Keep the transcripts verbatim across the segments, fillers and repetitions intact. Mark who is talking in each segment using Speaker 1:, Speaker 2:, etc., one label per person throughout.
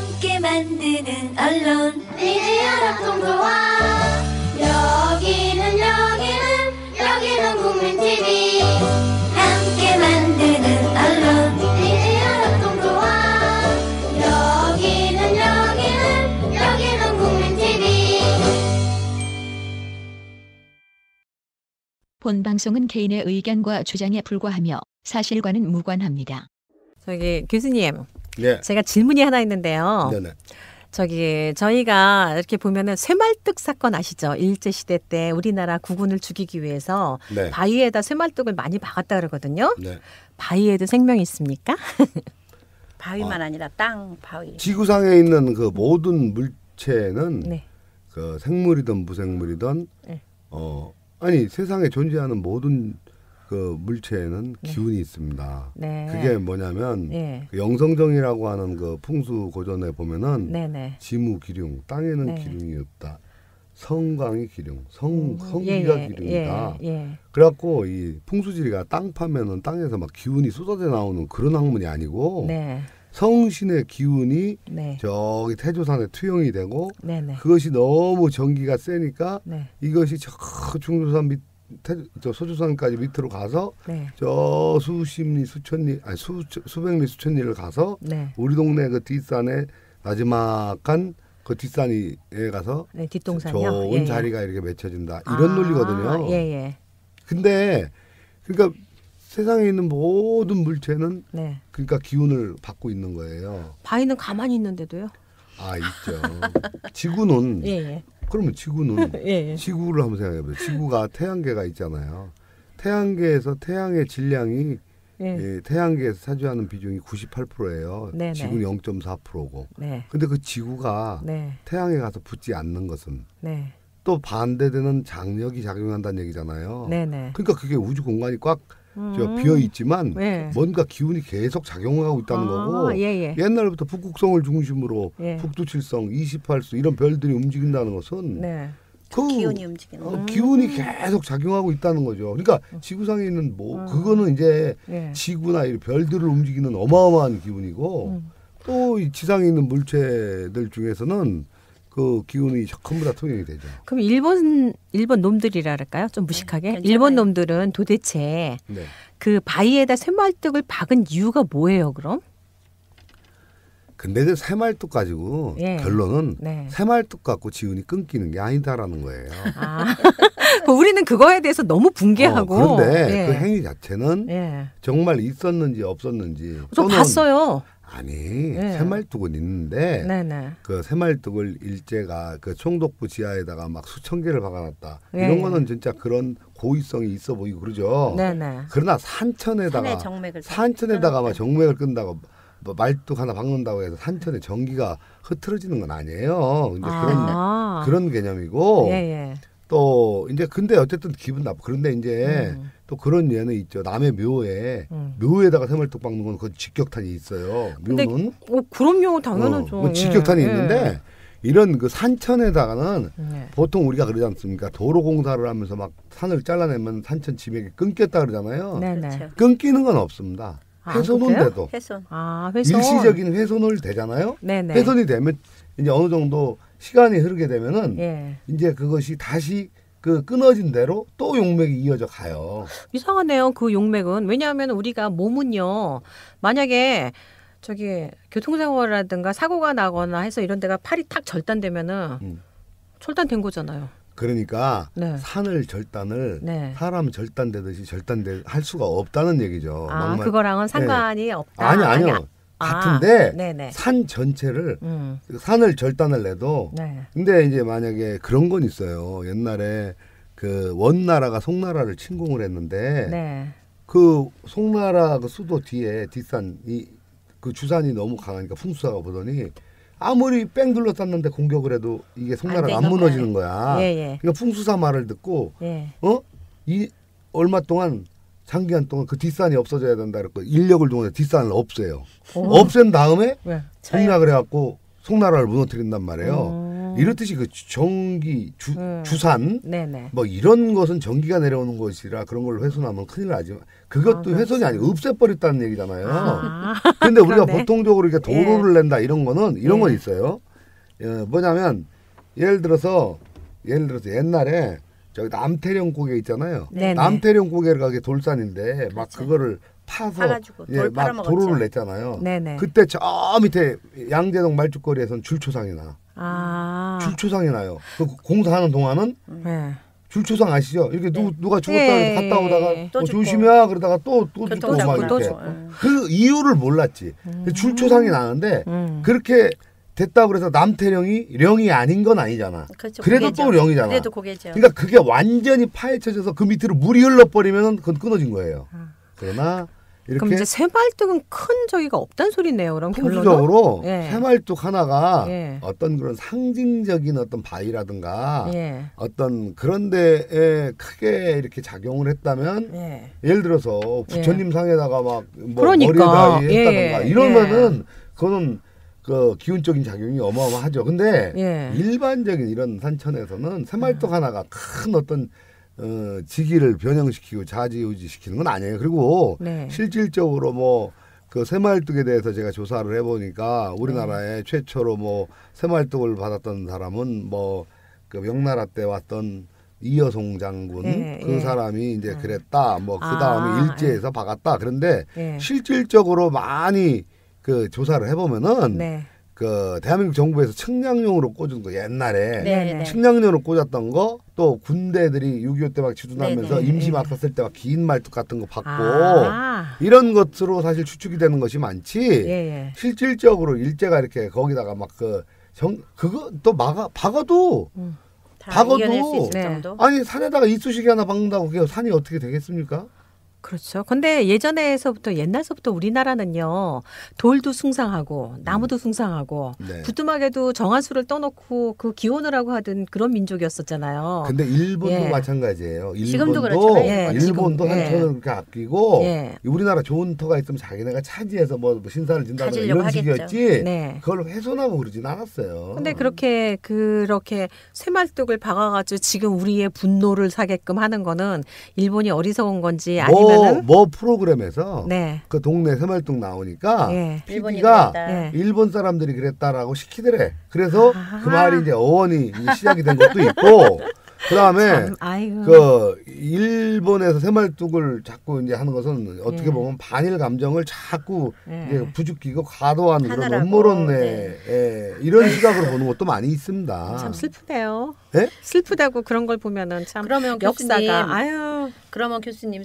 Speaker 1: 함께 만드는 언론
Speaker 2: 미디어 협동조합. 여기는 여기는 여기는 국민티비.
Speaker 1: 함께 만드는 언론
Speaker 2: 미디어 협동조합. 여기는 여기는 여기는 국민티비.
Speaker 3: 본 방송은 개인의 의견과 주장에 불과하며 사실과는 무관합니다.
Speaker 4: 저기 교수님,
Speaker 5: 네.
Speaker 4: 제가 질문이 하나 있는데요.
Speaker 5: 네네.
Speaker 4: 저기 저희가 이렇게 보면은 쇠말뚝 사건 아시죠? 일제 시대 때 우리나라 국군을 죽이기 위해서
Speaker 5: 네.
Speaker 4: 바위에다 쇠말뚝을 많이 박았다 그러거든요.
Speaker 5: 네.
Speaker 4: 바위에도 생명이 있습니까?
Speaker 6: 바위만
Speaker 5: 아.
Speaker 6: 아니라 땅 바위.
Speaker 5: 지구상에 있는 그 모든 물체는
Speaker 4: 네.
Speaker 5: 그 생물이든 무생물이든
Speaker 4: 네.
Speaker 5: 어 아니 세상에 존재하는 모든 그 물체에는
Speaker 4: 네.
Speaker 5: 기운이 있습니다.
Speaker 4: 네.
Speaker 5: 그게 뭐냐면
Speaker 4: 네.
Speaker 5: 그 영성정이라고 하는 그 풍수 고전에 보면은
Speaker 4: 네네.
Speaker 5: 지무 기륭, 땅에는
Speaker 4: 네.
Speaker 5: 기륭이 없다. 성광이 기륭, 성
Speaker 4: 음,
Speaker 5: 성기가
Speaker 4: 예,
Speaker 5: 기륭이다.
Speaker 4: 예, 예.
Speaker 5: 그래갖고 이 풍수지리가 땅 파면은 땅에서 막 기운이 쏟아져 나오는 그런 학문이 아니고
Speaker 4: 네.
Speaker 5: 성신의 기운이
Speaker 4: 네.
Speaker 5: 저기 태조산에 투영이 되고
Speaker 4: 네네.
Speaker 5: 그것이 너무 전기가 세니까
Speaker 4: 네.
Speaker 5: 이것이 저 중조산 밑, 태, 저 소조산까지 밑으로 가서
Speaker 4: 네.
Speaker 5: 저 수십리 수천리 아니 수 수백리 수천리를 가서
Speaker 4: 네.
Speaker 5: 우리 동네 그 뒷산에 나지막한 그 뒷산에 가서
Speaker 4: 네, 뒷동산이요.
Speaker 5: 좋은
Speaker 4: 예, 예.
Speaker 5: 자리가 이렇게 맺혀진다 이런
Speaker 4: 아,
Speaker 5: 논리거든요.
Speaker 4: 예, 예.
Speaker 5: 근데 그러니까 세상에 있는 모든 물체는
Speaker 4: 네.
Speaker 5: 그러니까 기운을 받고 있는 거예요.
Speaker 4: 바위는 가만히 있는데도요.
Speaker 5: 아 있죠. 지구는
Speaker 4: 예, 예.
Speaker 5: 그러면 지구는
Speaker 4: 예, 예.
Speaker 5: 지구를 한번 생각해보세요. 지구가 태양계가 있잖아요. 태양계에서 태양의 질량이
Speaker 4: 예.
Speaker 5: 예, 태양계에서 차지하는 비중이 구십팔 퍼센트예요.
Speaker 4: 네네.
Speaker 5: 지구는 영 점 사 퍼센트고.
Speaker 4: 네.
Speaker 5: 근데 그 지구가
Speaker 4: 네.
Speaker 5: 태양에 가서 붙지 않는 것은
Speaker 4: 네.
Speaker 5: 또 반대되는 장력이 작용한다는 얘기잖아요.
Speaker 4: 네네.
Speaker 5: 그러니까 그게 우주 공간이 꽉 저
Speaker 4: 음.
Speaker 5: 비어 있지만
Speaker 4: 네.
Speaker 5: 뭔가 기운이 계속 작용하고 있다는
Speaker 4: 아,
Speaker 5: 거고
Speaker 4: 예, 예.
Speaker 5: 옛날부터 북극성을 중심으로
Speaker 4: 예.
Speaker 5: 북두칠성, 이십팔 수 이런 별들이 움직인다는 것은
Speaker 4: 네.
Speaker 5: 그
Speaker 6: 기운이 움직이는
Speaker 5: 어,
Speaker 6: 거.
Speaker 5: 기운이 계속 작용하고 있다는 거죠. 그러니까 지구상에 있는 뭐 그거는 이제
Speaker 4: 예.
Speaker 5: 지구나 이 별들을 움직이는 어마어마한 기운이고
Speaker 4: 음.
Speaker 5: 또 이 지상에 있는 물체들 중에서는 그 기운이 전부 다 통용이 되죠.
Speaker 4: 그럼 일본 일본 놈들이랄까요? 좀 무식하게.
Speaker 6: 괜찮아요.
Speaker 4: 일본 놈들은 도대체
Speaker 5: 네.
Speaker 4: 그 바위에다 쇠말뚝을 박은 이유가 뭐예요, 그럼?
Speaker 5: 근데 그 새말뚝 가지고
Speaker 4: 예.
Speaker 5: 결론은
Speaker 4: 네.
Speaker 5: 새말뚝 갖고 지운이 끊기는 게 아니다라는 거예요.
Speaker 4: 아. 우리는 그거에 대해서 너무 붕괴하고.
Speaker 5: 어, 그런데
Speaker 4: 예.
Speaker 5: 그 행위 자체는
Speaker 4: 예.
Speaker 5: 정말 있었는지 없었는지
Speaker 4: 저
Speaker 5: 또는
Speaker 4: 봤어요.
Speaker 5: 아니
Speaker 4: 예.
Speaker 5: 새말뚝은 있는데
Speaker 4: 네네.
Speaker 5: 그 새말뚝을 일제가 그 총독부 지하에다가 막 수천 개를 박아놨다.
Speaker 4: 예.
Speaker 5: 이런 거는 진짜 그런 고의성이 있어 보이고 그러죠.
Speaker 4: 네네.
Speaker 5: 그러나 산천에다가
Speaker 6: 산의 정맥을
Speaker 5: 산천에다가 막
Speaker 6: 끊었다.
Speaker 5: 정맥을 끈다고 뭐 말뚝 하나 박는다고 해서 산천에 전기가 흐트러지는 건 아니에요. 이제
Speaker 4: 아.
Speaker 5: 그런 그런 개념이고
Speaker 4: 예, 예.
Speaker 5: 또 이제 근데 어쨌든 기분 나빠. 그런데 이제
Speaker 4: 음.
Speaker 5: 또 그런 예는 있죠. 남의 묘에
Speaker 4: 음.
Speaker 5: 묘에다가 새말뚝 박는 건 그 직격탄이 있어요.
Speaker 4: 근데
Speaker 5: 묘는
Speaker 4: 어, 그럼요, 당연하죠.
Speaker 5: 어, 뭐 직격탄이
Speaker 4: 예,
Speaker 5: 있는데 이런 그 산천에다가는
Speaker 4: 예.
Speaker 5: 보통 우리가 그러지 않습니까? 도로 공사를 하면서 막 산을 잘라내면 산천 지맥이 끊겼다 그러잖아요.
Speaker 4: 네네.
Speaker 6: 그렇죠.
Speaker 5: 끊기는 건 없습니다.
Speaker 4: 아,
Speaker 5: 훼손은
Speaker 4: 그래요?
Speaker 5: 돼도
Speaker 6: 훼손.
Speaker 4: 아, 회선.
Speaker 5: 일시적인 훼손을 되잖아요.
Speaker 4: 네네.
Speaker 5: 훼손이 되면 이제 어느 정도 시간이 흐르게 되면은
Speaker 4: 예.
Speaker 5: 이제 그것이 다시 그 끊어진 대로 또 용맥이 이어져 가요.
Speaker 4: 이상하네요. 그 용맥은. 왜냐하면 우리가 몸은요. 만약에 저기 교통사고라든가 사고가 나거나 해서 이런 데가 팔이 탁 절단되면은
Speaker 5: 음.
Speaker 4: 절단된 거잖아요.
Speaker 5: 그러니까
Speaker 4: 네.
Speaker 5: 산을 절단을
Speaker 4: 네.
Speaker 5: 사람 절단되듯이 절단될 할 수가 없다는 얘기죠.
Speaker 4: 아,
Speaker 5: 막말-
Speaker 4: 그거랑은 상관이 없다.
Speaker 5: 아니 아니요.
Speaker 4: 아니, 아,
Speaker 5: 같은데
Speaker 4: 네네.
Speaker 5: 산 전체를
Speaker 4: 음.
Speaker 5: 산을 절단을 내도
Speaker 4: 네.
Speaker 5: 근데 이제 만약에 그런 건 있어요. 옛날에 그 원나라가 송나라를 침공을 했는데
Speaker 4: 네.
Speaker 5: 그 송나라 그 수도 뒤에 뒷산이 그 주산이 너무 강하니까 풍수사가 보더니 아무리 뺑 둘러쌌는데 공격을 해도 이게 송나라가
Speaker 6: 안
Speaker 5: 안,
Speaker 6: 되는
Speaker 5: 무너지는 거야.
Speaker 4: 예, 예.
Speaker 5: 그러니까 풍수사 말을 듣고
Speaker 4: 예.
Speaker 5: 어? 이 얼마 동안 장기간 동안 그 뒷산이 없어져야 된다 그랬고 인력을 동원해 뒷산을 없애요.
Speaker 4: 오.
Speaker 5: 없앤 다음에
Speaker 4: 왜?
Speaker 5: 공략을 해갖고 송나라를 무너뜨린단 말이에요.
Speaker 4: 음.
Speaker 5: 이렇듯이 그 전기 주,
Speaker 4: 음.
Speaker 5: 주산
Speaker 4: 네네.
Speaker 5: 뭐 이런 것은 전기가 내려오는 것이라 그런 걸 훼손하면 큰일 나지만 그것도
Speaker 4: 아,
Speaker 5: 훼손이 아니고 없애버렸다는 얘기잖아요.
Speaker 4: 아,
Speaker 5: 근데 우리가
Speaker 4: 그러네.
Speaker 5: 보통적으로 이렇게 도로를 낸다 이런 거는 이런
Speaker 4: 예.
Speaker 5: 건 있어요. 예, 뭐냐면 예를 들어서 예를 들어서 옛날에 저기 남태령 고개 있잖아요.
Speaker 4: 네네.
Speaker 5: 남태령 고개를 가게 돌산인데 막
Speaker 6: 그렇죠.
Speaker 5: 그거를 파서
Speaker 6: 파가지고
Speaker 5: 예,
Speaker 6: 돌
Speaker 5: 막
Speaker 6: 팔아먹었죠.
Speaker 5: 도로를 냈잖아요.
Speaker 4: 네네.
Speaker 5: 그때 저 밑에 양재동 말죽거리에선 줄초상이 나.
Speaker 4: 아.
Speaker 5: 줄초상이 나요. 그 공사하는 동안은
Speaker 4: 네.
Speaker 5: 줄초상 아시죠? 이렇게 누, 누가 죽었다
Speaker 4: 예.
Speaker 5: 그래서 갔다 오다가
Speaker 6: 또
Speaker 5: 어,
Speaker 6: 죽고.
Speaker 5: 조심해야 그러다가 또 또 죽고
Speaker 6: 교통사고
Speaker 5: 막
Speaker 6: 또
Speaker 5: 이렇게.
Speaker 6: 죽고. 응.
Speaker 5: 그 이유를 몰랐지. 줄초상이 나는데
Speaker 4: 음.
Speaker 5: 그렇게 됐다고 그래서 남태령이 령이 아닌 건 아니잖아.
Speaker 6: 그렇죠.
Speaker 5: 그래도
Speaker 6: 고개죠.
Speaker 5: 또 령이잖아.
Speaker 6: 그래도 고개죠.
Speaker 5: 그러니까 그게 완전히 파헤쳐져서 그 밑으로 물이 흘러버리면 그건 끊어진 거예요. 그러나
Speaker 4: 그럼
Speaker 5: 이렇게
Speaker 4: 이제 새말뚝은 큰 저기가 없단 소리네요. 그럼 결론은?
Speaker 5: 풍수적으로
Speaker 4: 예.
Speaker 5: 새말뚝 하나가
Speaker 4: 예.
Speaker 5: 어떤 그런 상징적인 어떤 바위라든가
Speaker 4: 예.
Speaker 5: 어떤 그런 데에 크게 이렇게 작용을 했다면
Speaker 4: 예.
Speaker 5: 예를 들어서 부처님 상에다가 막뭐
Speaker 4: 그러니까.
Speaker 5: 머리에다 했다든가
Speaker 4: 예.
Speaker 5: 이러면은 그거는 그 기운적인 작용이 어마어마하죠. 근데
Speaker 4: 예.
Speaker 5: 일반적인 이런 산천에서는 새말뚝 하나가 큰 어떤 어, 지기를 변형시키고 좌지우지시키는 건 아니에요. 그리고
Speaker 4: 네.
Speaker 5: 실질적으로 뭐 그 새말뚝에 대해서 제가 조사를 해보니까 우리나라에 최초로 뭐 새말뚝을 받았던 사람은 뭐 그 명나라 때 왔던 이여송 장군
Speaker 4: 예,
Speaker 5: 그
Speaker 4: 예.
Speaker 5: 사람이 이제 그랬다. 뭐 그
Speaker 4: 아,
Speaker 5: 다음에 일제에서 박았다. 그런데
Speaker 4: 예.
Speaker 5: 실질적으로 많이 그 조사를 해보면은
Speaker 4: 네.
Speaker 5: 그 대한민국 정부에서 측량용으로 꽂은 거 옛날에
Speaker 6: 네, 네.
Speaker 5: 측량용으로 꽂았던 거 또 군대들이 육이오 때 막 지둔하면서
Speaker 6: 네, 네.
Speaker 5: 임시 막 썼을 때 막 긴 말뚝 같은 거 받고
Speaker 4: 아.
Speaker 5: 이런 것으로 사실 추측이 되는 것이 많지
Speaker 4: 예, 예.
Speaker 5: 실질적으로 일제가 이렇게 거기다가 막 그 정 그거 또 막아 박아도
Speaker 6: 다
Speaker 5: 박아도-
Speaker 6: 이겨낼 수 있을
Speaker 4: 네.
Speaker 6: 정도.
Speaker 5: 아니 산에다가 이쑤시개 하나 박는다고 그게 산이 어떻게 되겠습니까?
Speaker 4: 그렇죠. 근데 예전에서부터 옛날서부터 우리나라는요 돌도 숭상하고 나무도 숭상하고
Speaker 5: 네.
Speaker 4: 부뚜막에도 정화수를 떠놓고 그 기원을 하고 하던 그런 민족이었었잖아요.
Speaker 5: 근데 일본도
Speaker 4: 예.
Speaker 5: 마찬가지예요.
Speaker 6: 지금도
Speaker 5: 일본도
Speaker 6: 그렇잖아요.
Speaker 4: 예,
Speaker 5: 일본도
Speaker 4: 지금, 예.
Speaker 5: 산천을 그렇게 아끼고
Speaker 4: 예.
Speaker 5: 우리나라 좋은 터가 있으면 자기네가 차지해서 뭐 신사를 진다든가
Speaker 6: 가지려고
Speaker 5: 이런
Speaker 6: 하겠죠.
Speaker 5: 식이었지
Speaker 4: 네.
Speaker 5: 그걸 훼손하고 그러진 않았어요.
Speaker 4: 근데 그렇게 그렇게 새말뚝을 박아가지고 지금 우리의 분노를 사게끔 하는 거는 일본이 어리석은 건지
Speaker 5: 뭐,
Speaker 4: 아니면은
Speaker 5: 뭐 프로그램에서
Speaker 4: 네.
Speaker 5: 그 동네 새말뚝 나오니까
Speaker 4: 예.
Speaker 6: 일본이
Speaker 5: 피디가
Speaker 6: 그랬다.
Speaker 4: 예.
Speaker 5: 일본 사람들이 그랬다라고 시키더래. 그래서
Speaker 4: 아.
Speaker 5: 그 말이 이제 어원이 이제 시작이 된 것도 있고 그다음에
Speaker 4: 참, 아이고.
Speaker 5: 그 일본에서 새말뚝을 자꾸 이제 하는 것은 어떻게
Speaker 4: 예.
Speaker 5: 보면 반일 감정을 자꾸
Speaker 4: 예.
Speaker 5: 이제 부추기고 과도한 그런
Speaker 6: 하나라고,
Speaker 5: 음모론에
Speaker 6: 네.
Speaker 5: 예, 이런 시각으로 보는 것도 많이 있습니다.
Speaker 4: 참 슬프네요.
Speaker 5: 예?
Speaker 4: 슬프다고 그런 걸 보면은 참
Speaker 6: 그러면
Speaker 4: 역사가
Speaker 6: 교수님,
Speaker 4: 아유
Speaker 6: 그러면 교수님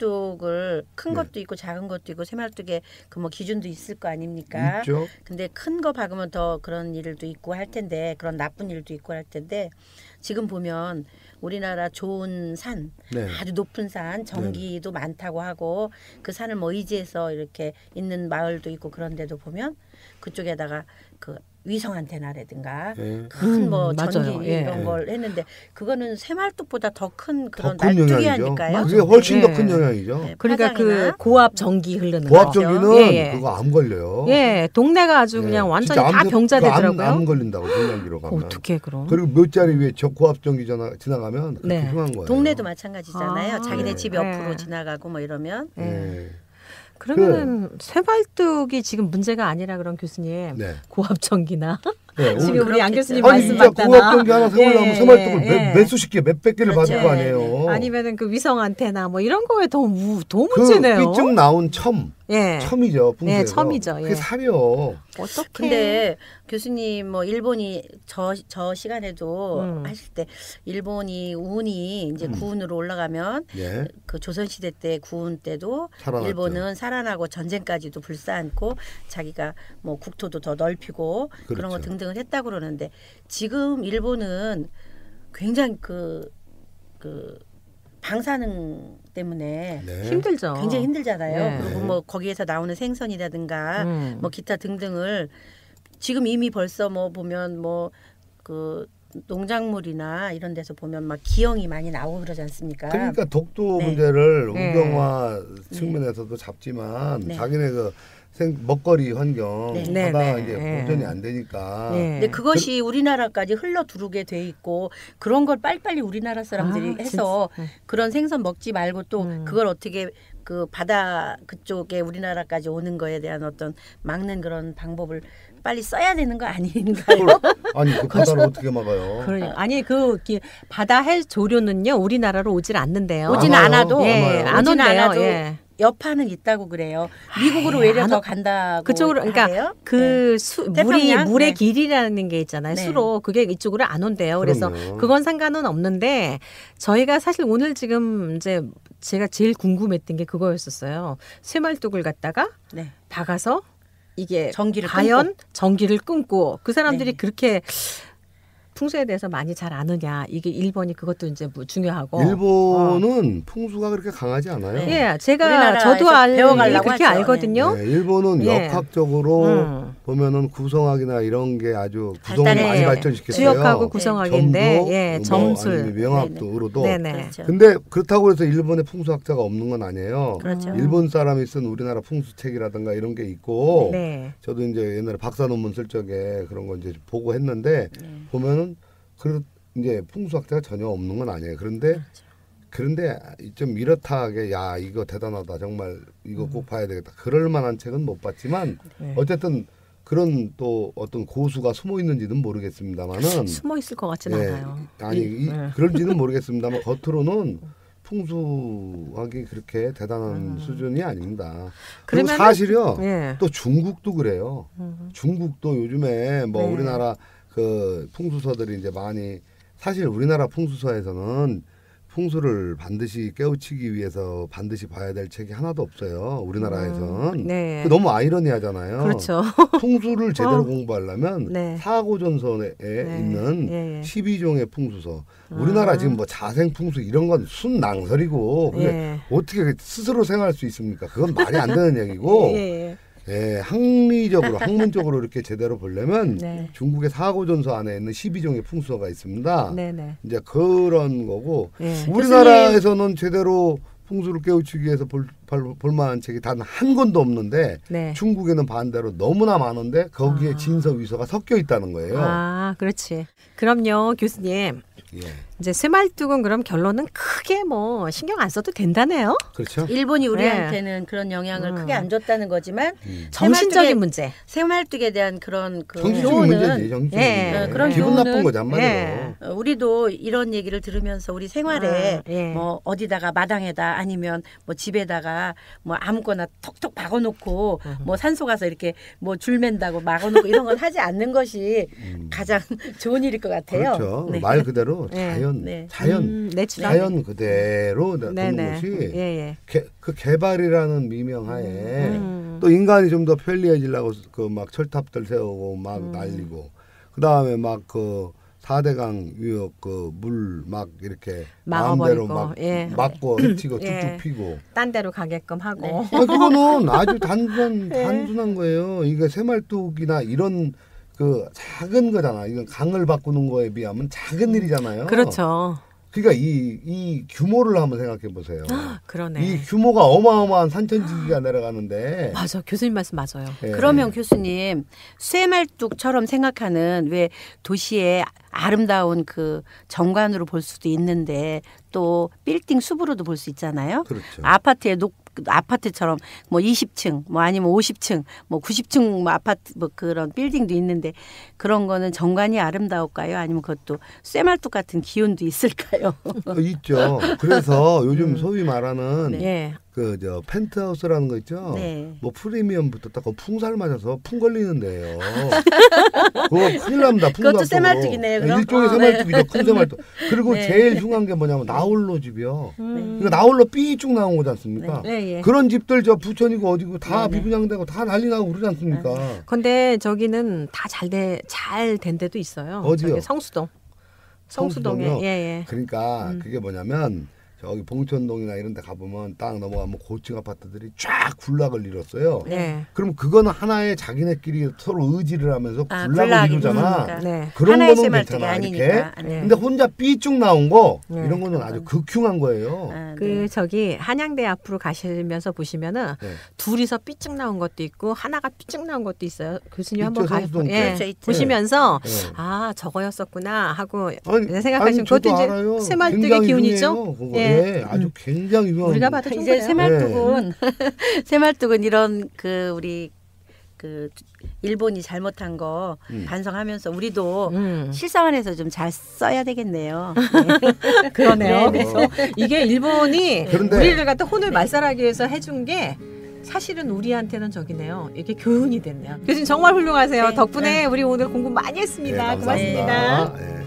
Speaker 6: 새말뚝을 큰
Speaker 5: 네.
Speaker 6: 것도 있고 작은 것도 있고 새말뚝에 그 뭐 기준도 있을 거 아닙니까?
Speaker 5: 있죠.
Speaker 6: 근데 큰 거 박으면 더 그런 일도 있고 할 텐데 그런 나쁜 일도 있고 할 텐데 지금 보면 우리나라 좋은 산
Speaker 5: 네.
Speaker 6: 아주 높은 산 전기도 많다고 하고 그 산을 뭐 의지해서 이렇게 있는 마을도 있고 그런 데도 보면 그쪽에다가 그 위성 안테나라든가
Speaker 5: 예.
Speaker 6: 큰 뭐
Speaker 4: 음, 맞아요.
Speaker 6: 전기
Speaker 4: 예.
Speaker 6: 이런 걸 했는데 그거는 새말뚝보다 더 큰
Speaker 5: 더
Speaker 6: 그런
Speaker 5: 큰
Speaker 6: 날뚝이
Speaker 5: 영향이죠.
Speaker 6: 아닐까요?
Speaker 5: 그게 훨씬 더
Speaker 4: 예.
Speaker 5: 큰 영향이죠.
Speaker 6: 네,
Speaker 4: 그러니까 그
Speaker 6: 파장이나.
Speaker 4: 고압 전기 흐르는
Speaker 5: 고압
Speaker 4: 거.
Speaker 5: 전기는
Speaker 4: 예, 예.
Speaker 5: 그거 암 걸려요.
Speaker 4: 예, 동네가 아주
Speaker 5: 예.
Speaker 4: 그냥 완전히
Speaker 5: 진짜
Speaker 4: 다
Speaker 5: 암-
Speaker 4: 병자
Speaker 5: 그거 암-
Speaker 4: 되더라고요.
Speaker 5: 암 걸린다고 중량기로 가면.
Speaker 4: 어떻게 그럼?
Speaker 5: 그리고 몇 자리 위에 저 고압 전기 전화 지나가면 그렇게
Speaker 4: 네.
Speaker 5: 흉한 거예요.
Speaker 6: 동네도 마찬가지잖아요.
Speaker 4: 아,
Speaker 6: 자기네
Speaker 5: 네.
Speaker 6: 집 옆으로
Speaker 4: 네.
Speaker 6: 지나가고 뭐 이러면
Speaker 5: 예.
Speaker 4: 그러면은 새발뚝이 지금 문제가 아니라 그런 교수님
Speaker 5: 네.
Speaker 4: 고압 전기나
Speaker 5: 네.
Speaker 4: 지금
Speaker 5: 오늘-
Speaker 4: 우리 양 교수님
Speaker 5: 아니
Speaker 4: 말씀
Speaker 5: 진짜
Speaker 4: 맞다나
Speaker 5: 고압 전기 하나 세우려면
Speaker 4: 예,
Speaker 5: 새말뚝을
Speaker 4: 예,
Speaker 5: 몇,
Speaker 4: 예.
Speaker 5: 몇 수십 개, 몇백 개를
Speaker 6: 그렇죠.
Speaker 5: 받을 거
Speaker 6: 네,
Speaker 5: 아니에요.
Speaker 4: 아니면은 그 위성 안테나 뭐 이런 거에 더, 무, 더
Speaker 5: 그
Speaker 4: 문제네요.
Speaker 5: 삐쭉 나온 첨,
Speaker 4: 예.
Speaker 5: 첨이죠. 풍수에서.
Speaker 4: 예, 첨이죠.
Speaker 5: 그게
Speaker 4: 예.
Speaker 5: 사려.
Speaker 4: 어떻게?
Speaker 6: 근데 교수님 뭐 일본이 저 저 시간에도
Speaker 4: 음.
Speaker 6: 하실 때 일본이 운이 이제
Speaker 5: 음.
Speaker 6: 구운으로 올라가면
Speaker 5: 예.
Speaker 6: 그 조선 시대 때 구운 때도
Speaker 5: 살아났죠.
Speaker 6: 일본은 살아나고 전쟁까지도 불사안고 자기가 뭐 국토도 더 넓히고 그런 거
Speaker 5: 그렇죠.
Speaker 6: 등등을 했다고 그러는데 지금 일본은 굉장히 그 그 방사능 때문에
Speaker 5: 네.
Speaker 4: 힘들죠.
Speaker 6: 굉장히 힘들잖아요.
Speaker 4: 네.
Speaker 6: 그리고 뭐 거기에서 나오는 생선이라든가
Speaker 4: 음.
Speaker 6: 뭐 기타 등등을 지금 이미 벌써 뭐 보면 뭐 그 농작물이나 이런 데서 보면 막 기형이 많이 나오고 그러지 않습니까?
Speaker 5: 그러니까 독도
Speaker 6: 네.
Speaker 5: 문제를
Speaker 4: 네.
Speaker 5: 우경화 측면에서도 잡지만
Speaker 6: 네.
Speaker 5: 자기네 그 생 먹거리 환경
Speaker 6: 네.
Speaker 4: 네,
Speaker 5: 하다가
Speaker 4: 네,
Speaker 5: 이제
Speaker 4: 네.
Speaker 5: 보존이 안 되니까
Speaker 4: 네.
Speaker 6: 근데 그것이 우리나라까지 흘러 들어오게 돼 있고 그런 걸 빨리빨리 우리나라 사람들이
Speaker 4: 아,
Speaker 6: 해서
Speaker 4: 진짜.
Speaker 6: 그런 생선 먹지 말고 또
Speaker 4: 음.
Speaker 6: 그걸 어떻게 그 바다 그쪽에 우리나라까지 오는 거에 대한 어떤 막는 그런 방법을 빨리 써야 되는 거 아닌가요?
Speaker 5: 그걸- 아니 그 바다를 어떻게 막아요?
Speaker 4: 그러니까 아니 그 기- 바다 해조류는요 우리나라로 오질 않는데요.
Speaker 6: 오진
Speaker 5: 아마요.
Speaker 6: 않아도
Speaker 4: 예,
Speaker 5: 아마요.
Speaker 4: 안
Speaker 6: 오진
Speaker 4: 온대요.
Speaker 6: 않아도
Speaker 4: 예.
Speaker 6: 여파는 있다고 그래요. 미국으로
Speaker 4: 아이,
Speaker 6: 외려
Speaker 4: 안
Speaker 6: 더
Speaker 4: 오-
Speaker 6: 간다고
Speaker 4: 그쪽으로 그러니까
Speaker 6: 하대요.
Speaker 4: 그 수, 물이
Speaker 6: 태평양?
Speaker 4: 물의
Speaker 6: 네.
Speaker 4: 길이라는 게 있잖아요.
Speaker 6: 네.
Speaker 4: 수로 그게 이쪽으로 안 온대요. 그래서
Speaker 5: 그럼요.
Speaker 4: 그건 상관은 없는데 저희가 사실 오늘 지금 이제 제가 제일 궁금했던 게 그거였었어요. 쇠말뚝을 갖다가
Speaker 6: 네.
Speaker 4: 박아서 이게
Speaker 6: 전기를
Speaker 4: 과연
Speaker 6: 끊고.
Speaker 4: 전기를 끊고 그 사람들이
Speaker 6: 네.
Speaker 4: 그렇게 풍수에 대해서 많이 잘 아느냐 이게 일본이 그것도 이제 뭐 중요하고
Speaker 5: 일본은 풍수가 그렇게 강하지 않아요.
Speaker 6: 네.
Speaker 4: 예 제가
Speaker 6: 우리나라에서
Speaker 4: 저도 알
Speaker 6: 배워가려고
Speaker 4: 그렇게
Speaker 6: 하죠.
Speaker 4: 알거든요.
Speaker 5: 네, 일본은
Speaker 4: 예.
Speaker 5: 역학적으로
Speaker 4: 음.
Speaker 5: 보면은 구성학이나 이런 게 아주 구성을
Speaker 6: 발달해.
Speaker 5: 많이 발전시켰어요.
Speaker 4: 주역하고 구성학인데
Speaker 5: 점도,
Speaker 4: 예
Speaker 5: 뭐
Speaker 4: 점술
Speaker 5: 아니면 명학도로도.
Speaker 4: 네네.
Speaker 6: 그렇죠.
Speaker 5: 근데 그렇다고 해서 일본에 풍수학자가 없는 건 아니에요.
Speaker 6: 그렇죠.
Speaker 5: 일본 사람이 쓴 우리나라 풍수책이라든가 이런 게 있고
Speaker 4: 네.
Speaker 5: 저도 이제 옛날에 박사 논문 쓸 적에 그런 거 이제 보고 했는데
Speaker 6: 네.
Speaker 5: 보면은 그 이제 풍수학자가 전혀 없는 건 아니에요. 그런데
Speaker 6: 그렇죠.
Speaker 5: 그런데 좀 이렇다하게 야 이거 대단하다 정말 이거
Speaker 6: 음.
Speaker 5: 꼭 봐야 되겠다. 그럴 만한 책은 못 봤지만
Speaker 4: 네.
Speaker 5: 어쨌든 그런 또 어떤 고수가 숨어 있는지는 모르겠습니다만은
Speaker 4: 숨어 있을 것 같진
Speaker 5: 예,
Speaker 4: 않아요.
Speaker 5: 아니 이,
Speaker 4: 네.
Speaker 5: 그런지는 모르겠습니다만 겉으로는 풍수학이 그렇게 대단한 수준이 아닙니다. 그리고
Speaker 4: 음. 그러면은-
Speaker 5: 사실요.
Speaker 4: 예.
Speaker 5: 또 중국도 그래요.
Speaker 4: 음.
Speaker 5: 중국도 요즘에 뭐
Speaker 4: 네.
Speaker 5: 우리나라 그 풍수서들이 이제 많이 사실 우리나라 풍수서에서는 풍수를 반드시 깨우치기 위해서 반드시 봐야 될 책이 하나도 없어요. 우리나라에서는.
Speaker 4: 네.
Speaker 5: 그 너무 아이러니하잖아요.
Speaker 4: 그렇죠.
Speaker 5: 풍수를 제대로
Speaker 4: 어.
Speaker 5: 공부하려면
Speaker 4: 네.
Speaker 5: 사고전선에
Speaker 4: 네.
Speaker 5: 있는
Speaker 4: 예, 예.
Speaker 5: 십이 종의 풍수서. 우리나라 지금 뭐 자생풍수 이런 건 순낭설이고 그게
Speaker 4: 예.
Speaker 5: 어떻게 스스로 생활할 수 있습니까? 그건 말이 안 되는 얘기고
Speaker 4: 예, 예.
Speaker 5: 예, 학리적으로 학문적으로 이렇게 제대로 보려면
Speaker 4: 네.
Speaker 5: 중국의 사고전서 안에 있는 십이 종의 풍수가 있습니다.
Speaker 4: 네, 네.
Speaker 5: 이제 그런 거고
Speaker 4: 예.
Speaker 5: 우리나라에서는 제대로 풍수를 깨우치기 위해서 볼, 볼, 볼 만한 책이 단 한 권도 없는데
Speaker 4: 네.
Speaker 5: 중국에는 반대로 너무나 많은데 거기에
Speaker 4: 아.
Speaker 5: 진서 위서가 섞여 있다는 거예요.
Speaker 4: 아, 그렇지. 그럼요, 교수님.
Speaker 5: 예,
Speaker 4: 이제 쇠말뚝은 그럼 결론은 크게 뭐 신경 안 써도 된다네요.
Speaker 5: 그렇죠.
Speaker 6: 일본이 우리한테는 그런 영향을
Speaker 4: 음.
Speaker 6: 크게 안 줬다는 거지만
Speaker 4: 정신적인
Speaker 6: 새말뚝에-
Speaker 4: 문제.
Speaker 6: 새말뚝에 대한 그런 그
Speaker 5: 정신적인
Speaker 6: 교훈은
Speaker 5: 문제지. 정신적인
Speaker 4: 예,
Speaker 5: 문제.
Speaker 6: 어, 그런
Speaker 5: 기분
Speaker 6: 교훈은-
Speaker 5: 나쁜 거지 한마디로.
Speaker 4: 예.
Speaker 6: 어, 우리도 이런 얘기를 들으면서 우리 생활에
Speaker 4: 아, 예.
Speaker 6: 뭐 어디다가 마당에다 아니면 뭐 집에다가 뭐 아무거나 톡톡 박아놓고 뭐 산소 가서 이렇게 뭐 줄 맨다고 막아놓고 이런 건 하지 않는 것이 가장 좋은 일일 것 같아요.
Speaker 5: 음. 그렇죠.
Speaker 6: 네.
Speaker 5: 말 그대로
Speaker 4: 네.
Speaker 5: 자연,
Speaker 6: 네.
Speaker 5: 자연,
Speaker 4: 음, 내추럴.
Speaker 5: 자연 그대로 두는
Speaker 4: 네네.
Speaker 5: 것이
Speaker 4: 예, 예.
Speaker 5: 개, 그 개발이라는 미명하에
Speaker 4: 음.
Speaker 5: 또 인간이 좀 더 편리해지려고 그 막 철탑들 세우고 막
Speaker 4: 음.
Speaker 5: 날리고 그 다음에 막 그 사대강 유역 그 물 막 이렇게
Speaker 4: 막아버리고,
Speaker 5: 마음대로 막
Speaker 4: 예.
Speaker 5: 막고 해치고
Speaker 4: 예.
Speaker 5: 쭉쭉 피고
Speaker 4: 딴 데로 가게끔 하고.
Speaker 5: 아, 그거는 아주 단순한
Speaker 4: 예.
Speaker 5: 단순한 거예요. 이게 새말뚝이나 이런 그 작은 거잖아. 이건 강을 바꾸는 거에 비하면 작은 일이잖아요.
Speaker 4: 그렇죠.
Speaker 5: 그러니까 이, 이 규모를 한번 생각해 보세요.
Speaker 4: 그러네.
Speaker 5: 이 규모가 어마어마한 산천지기가 내려가는데.
Speaker 4: 맞아. 교수님 말씀 맞아요.
Speaker 5: 예.
Speaker 6: 그러면 교수님 쇠말뚝처럼 생각하는 왜 도시의 아름다운 그 정관으로 볼 수도 있는데 또 빌딩 숲으로도 볼 수 있잖아요.
Speaker 5: 그렇죠.
Speaker 6: 아파트에 녹 아파트처럼 뭐 이십 층 뭐 아니면 오십 층 뭐 구십 층 뭐 아파트 뭐 그런 빌딩도 있는데 그런 거는 정관이 아름다울까요? 아니면 그것도 쇠말뚝 같은 기운도 있을까요?
Speaker 5: 어, 있죠. 그래서 요즘
Speaker 4: 음.
Speaker 5: 소위 말하는
Speaker 6: 네.
Speaker 4: 예.
Speaker 5: 그 저 펜트하우스라는 거 있죠.
Speaker 6: 네.
Speaker 5: 뭐 프리미엄부터 딱 풍살 맞아서 풍 걸리는데요. 그거 큰일 납니다. 풍
Speaker 6: 그것도
Speaker 5: 잡고.
Speaker 6: 새말뚝이네요, 그럼?
Speaker 5: 일종의
Speaker 6: 어,
Speaker 5: 새말뚝이죠. 큰 새말뚝. 그리고
Speaker 6: 네.
Speaker 5: 제일 흉한 게 뭐냐면 나홀로 집이요.
Speaker 4: 음.
Speaker 5: 그러니까 나홀로 삐쭉 나온 거지 않습니까?
Speaker 4: 네, 예.
Speaker 5: 그런 집들 저 부천이고 어디고 다
Speaker 6: 네, 네.
Speaker 5: 비분양되고 다 난리 나고 그러지 않습니까?
Speaker 4: 근데 저기는 다 잘 돼 잘 된 데도 있어요.
Speaker 5: 어디요?
Speaker 4: 저기 성수동. 성수동에
Speaker 5: 성수동이요?
Speaker 4: 예, 예.
Speaker 5: 그러니까
Speaker 4: 음.
Speaker 5: 그게 뭐냐면 저기 봉천동이나 이런 데 가보면 딱 넘어가면 고층 아파트들이 쫙 군락을 이뤘어요.
Speaker 4: 네.
Speaker 5: 그럼 그거는 하나의 자기네끼리 서로 의지를 하면서
Speaker 6: 아,
Speaker 5: 군락을
Speaker 6: 군락이
Speaker 5: 이루잖아.
Speaker 6: 그러니까.
Speaker 4: 네.
Speaker 5: 그런
Speaker 6: 하나의
Speaker 5: 거는
Speaker 6: 새말뚝이
Speaker 5: 괜찮아.
Speaker 6: 아니니까.
Speaker 5: 이렇게.
Speaker 6: 네.
Speaker 5: 근데 혼자 삐쭉 나온 거
Speaker 4: 네.
Speaker 5: 이런 거는 아주 극흉한 거예요.
Speaker 6: 아,
Speaker 4: 그
Speaker 6: 네.
Speaker 4: 저기 한양대 앞으로 가시면서 보시면은
Speaker 5: 네.
Speaker 4: 둘이서 삐쭉 나온 것도 있고 하나가 삐쭉 나온 것도 있어요. 교수님 한번
Speaker 5: 있죠,
Speaker 4: 가
Speaker 5: 성수동
Speaker 4: 예,
Speaker 6: 있죠, 있죠.
Speaker 4: 보시면서
Speaker 5: 네.
Speaker 4: 아 저거였었구나 하고
Speaker 5: 아니,
Speaker 4: 생각하시면
Speaker 5: 아니, 저도
Speaker 4: 그것도 이제
Speaker 5: 알아요.
Speaker 4: 새말뚝의
Speaker 5: 굉장히
Speaker 4: 기운이죠.
Speaker 5: 유명해요, 그거.
Speaker 4: 예.
Speaker 5: 예, 아주 굉장히 유명한.
Speaker 4: 우리가 봐도 좀
Speaker 6: 이제
Speaker 4: 그래요.
Speaker 6: 새말뚝은 새말뚝은 이런 그 우리 그 일본이 잘못한 거
Speaker 5: 음.
Speaker 6: 반성하면서 우리도
Speaker 4: 음.
Speaker 6: 실생활에서 좀 잘 써야 되겠네요.
Speaker 4: 그러네요.
Speaker 6: 네, 네.
Speaker 4: 그래서 이게 일본이
Speaker 5: 그런데-
Speaker 4: 우리를 갖다 혼을 말살하기 위해서 해준 게 사실은 우리한테는 저기네요. 이게 교훈이 됐네요. 교수님 정말 훌륭하세요.
Speaker 6: 네.
Speaker 4: 덕분에 우리 오늘 공부 많이 했습니다.
Speaker 5: 예, 감사합니다.
Speaker 4: 고맙습니다.
Speaker 5: 예.